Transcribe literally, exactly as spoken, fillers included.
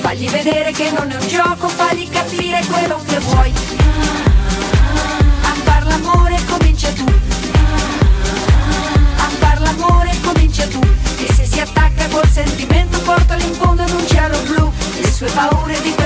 Fagli vedere che non è un gioco, fagli capire quello che vuoi. A far l'amore comincia tu. A far l'amore comincia tu. E se si attacca col sentimento, portalo in fondo ad un cielo blu. Le sue paure di